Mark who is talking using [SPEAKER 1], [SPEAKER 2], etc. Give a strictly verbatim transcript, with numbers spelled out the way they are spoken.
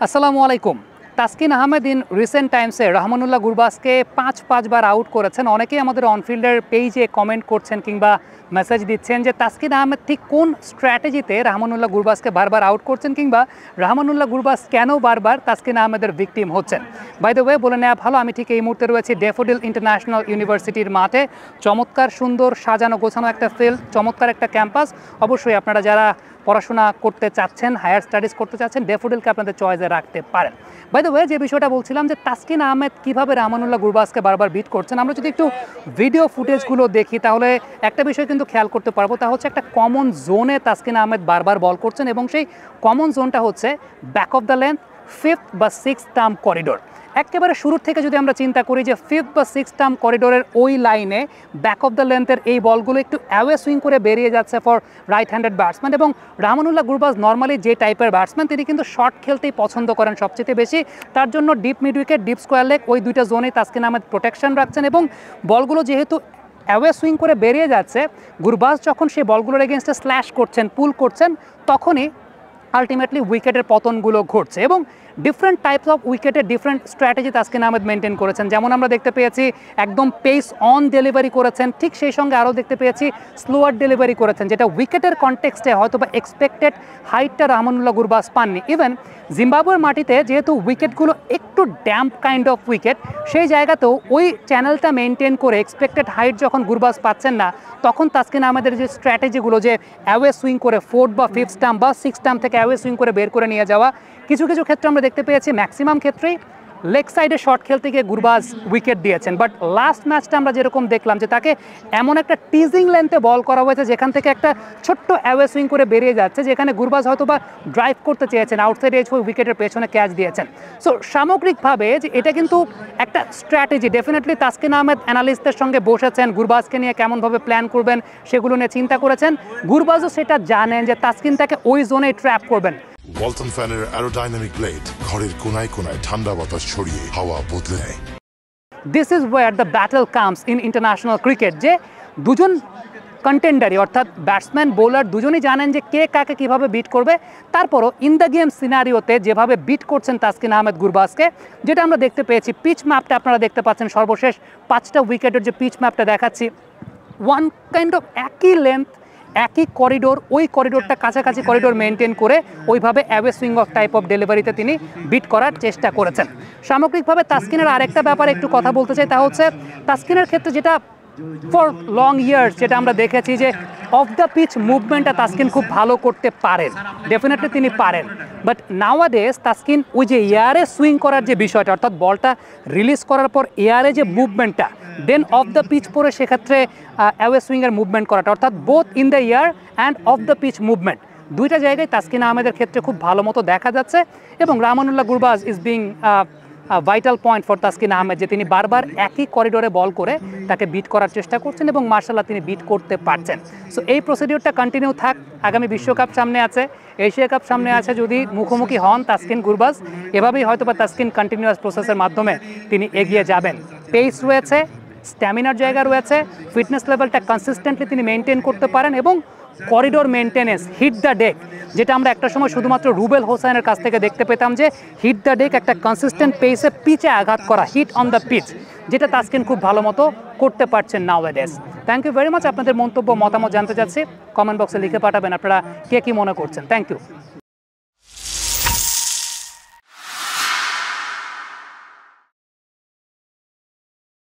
[SPEAKER 1] আসসালামু আলাইকুম। Taskin Ahmed in recent টাইমসে রহমানুল্লাহ গুরবাজকে পাঁচ পাঁচবার আউট করেছেন। অনেকেই আমাদের অনফিল্ডের পেজে কমেন্ট করছেন কিংবা মেসেজ দিচ্ছেন যে তাসকিন আহমেদ ঠিক কোন স্ট্র্যাটেজিতে রহমানুল্লাহ গুরবাজকে বারবার আউট করছেন কিংবা রহমানুল্লাহ গুরবাজ কেন বারবার তাসকিন আহমেদের ভিকটিম হচ্ছেন। বাই দ্য ওয়ে বলে নেওয়া ভালো, আমি ঠিক এই মুহূর্তে রয়েছি ড্যাফোডিল ইন্টারন্যাশনাল ইউনিভার্সিটির মাঠে। চমৎকার সুন্দর সাজানো গোছানো একটা ফিল্ড, চমৎকার একটা ক্যাম্পাস। অবশ্যই আপনারা যারা পড়াশোনা করতে চাচ্ছেন, হায়ার স্টাডিজ করতে চাচ্ছেন, ড্যাফোডিলকে আপনাদের চয়েসে রাখতে পারেন। বাই দ্য ওয়ে যে বিষয়টা বলছিলাম যে তাসকিন আহমেদ কীভাবে রহমানুল্লাহ গুরবাজকে বারবার বিট করছেন, আমরা যদি একটু ভিডিও ফুটেজগুলো দেখি তাহলে একটা বিষয় কিন্তু খেয়াল করতে পারবো, তা হচ্ছে একটা কমন জোনে তাসকিন আহমেদ বারবার বল করছেন এবং সেই কমন জোনটা হচ্ছে back of the length fifth বা সিক্স টার্ম করিডোর। একেবারে শুরুর থেকে যদি আমরা চিন্তা করি যে ফিফথ বা সিক্স টার্ম করিডোরের ওই লাইনে ব্যাক অফ দ্য লেন্থের এই বলগুলো একটু অ্যাওয়ে সুইং করে বেরিয়ে যাচ্ছে ফর রাইট হ্যান্ডেড ব্যাটসম্যান। এবং রহমানুল্লাহ গুরবাজ নর্মালি যে টাইপের ব্যাটসম্যান, তিনি কিন্তু শর্ট খেলতেই পছন্দ করেন সবচেয়ে বেশি। তার জন্য deep mid wicket, deep square leg, ওই দুইটা জোনেই তাসকিন আহমেদ প্রোটেকশন রাখছেন এবং বলগুলো যেহেতু অ্যাওয়ে সুইং করে বেরিয়ে যাচ্ছে, গুরবাজ যখন সেই বলগুলোর এগেনস্টে স্ল্যাশ করছেন, পুল করছেন, তখনই আলটিমেটলি উইকেটের পতনগুলো ঘটছে। এবং ডিফারেন্ট টাইপস অফ উইকেটের different strategy Taskin Ahmed maintain করেছেন। যেমন আমরা দেখতে পেয়েছি একদম পেস অন ডেলিভারি করেছেন, ঠিক সেই সঙ্গে আরও দেখতে পেয়েছি স্লোয়ার ডেলিভারি করেছেন, যেটা উইকেটের কনটেক্সটে হয়তো বা এক্সপেক্টেড হাইটটা রহমানুল্লাহ গুরবাজ পাননি। ইভেন জিম্বাবুয়ের মাটিতে যেহেতু উইকেটগুলো একটু ড্যাম্প কাইন্ড অফ উইকেট, সেই জায়গাতেও ওই চ্যানেলটা মেনটেন করে এক্সপেক্টেড হাইট যখন গুরবাজ পাচ্ছেন না, তখন তাসকিন আহমেদের যে স্ট্র্যাটেজিগুলো যে অ্যাওয়ে সুইং করে ফোর্থ বা ফিফথ স্টাম্প বা সিক্স স্টাম্প থেকে অ্যাওয়ে সুইং করে বের করে নিয়ে যাওয়া, কিছু কিছু ক্ষেত্রে আমরা দেখতে পেয়েছি ম্যাক্সিমাম ক্ষেত্রেই লেগ সাইডে শট খেলতে গিয়ে গুরবাজ উইকেট দিয়েছেন। বাট লাস্ট ম্যাচটা আমরা যেরকম দেখলাম যে তাকে এমন একটা টিজিং লেন্থে বল করা হয়েছে যেখান থেকে একটা ছোট্ট অ্যাওয়ে সুইং করে বেরিয়ে যাচ্ছে, যেখানে গুরবাজ হয়তো বা ড্রাইভ করতে চেয়েছেন, আউটসাইড এজ হয়ে উইকেটের পেছনে ক্যাচ দিয়েছেন। সো সামগ্রিকভাবে যে এটা কিন্তু একটা স্ট্র্যাটেজি। ডেফিনেটলি তাসকিন আহমেদ অ্যানালিস্টদের সঙ্গে বসেছেন, গুরবাজকে নিয়ে কেমনভাবে প্ল্যান করবেন সেগুলো নিয়ে চিন্তা করেছেন। গুরবাজও সেটা জানেন যে তাসকিন তাকে ওই জোনে ট্র্যাপ করবেন।
[SPEAKER 2] ওয়ালটন ফ্যানের অ্যারোডাইনামিক ব্লেড ঘরের কোনায় কোনায় ঠান্ডা বাতাস ছড়িয়ে হাওয়া বদলে দেয়।
[SPEAKER 1] This is where the battle comes in international cricket, যে দুজন কন্টেন্ডারই অর্থাৎ ব্যাটসম্যান বোলার দুজনই জানেন যে কে কাকে কীভাবে বিট করবে। তারপরও ইন দ্য গেম সিনারিওতে যেভাবে বিট করছেন তাসকিন আহমেদ গুরবাজকে, যেটা আমরা দেখতে পেয়েছি, পিচ ম্যাপটা আপনারা দেখতে পাচ্ছেন, সর্বশেষ পাঁচটা উইকেটের যে পিচ ম্যাপটা দেখাচ্ছি, ওয়ান কাইন্ড অফ একই লেন্থ, একই করিডোর, ওই করিডোরটা কাছাকাছি করিডোর মেনটেন করে ওইভাবে away swing off type of ডেলিভারিতে তিনি বিট করার চেষ্টা করেছেন। সামগ্রিকভাবে তাসকিনের আরেকটা ব্যাপারে একটু কথা বলতে চাই, তা হচ্ছে তাসকিনের ক্ষেত্রে যেটা ফর লং ইয়ার্স যেটা আমরা দেখেছি যে অফ দ্য পিচ মুভমেন্টটা তাসকিন খুব ভালো করতে পারেন, ডেফিনেটলি তিনি পারেন। বাট নাওয়াডেজ তাসকিন ওই যে এয়ারে সুইং করার যে বিষয়টা, অর্থাৎ বলটা রিলিজ করার পর এয়ারে যে মুভমেন্টটা, দেন অফ দ্য পিচ পরে সেক্ষেত্রে অ্যাওয়ে সুইংয়ের মুভমেন্ট করাটা, অর্থাৎ both in the air and off the pitch movement, দুইটা জায়গায় তাসকিন আহমেদের ক্ষেত্রে খুব ভালো মতো দেখা যাচ্ছে। এবং Rahmanullah Gurbaz is being vital point for Taskin Ahmed, যে তিনি বারবার একই করিডোরে বল করে তাকে বিট করার চেষ্টা করছেন এবং মার্শাল্লাহ তিনি বিট করতে পারছেন। সো এই প্রসিডিওরটা কন্টিনিউ থাক। আগামী বিশ্বকাপ সামনে আছে, এশিয়া কাপ সামনে আছে, যদি মুখোমুখি হন তাসকিন গুরবাজ, এভাবেই হয়তো বা তাসকিন কন্টিনিউয়াস প্রসেসের মাধ্যমে তিনি এগিয়ে যাবেন। পেস রয়েছে, স্ট্যামিনার জায়গা রয়েছে, ফিটনেস লেভেলটা কনসিস্টেন্টলি তিনি মেনটেন করতে পারেন এবং corridor maintenance, hit the deck, যেটা আমরা একটা সময় শুধুমাত্র রুবেল হোসেনের কাছ থেকে দেখতে পেতাম, যে হিট দ্য ডেক একটা কনসিস্টেন্ট পেসে পিচে আঘাত করা, হিট অন দ্য পিচ, যেটা তাসকিন খুব ভালো মতো করতে পারছেন nowadays. Thank you very much. আপনাদের মন্তব্য মতামত জানতে চাচ্ছি, কমেন্ট বক্সে লিখে পাঠাবেন আপনারা কে কী মনে করছেন। Thank you.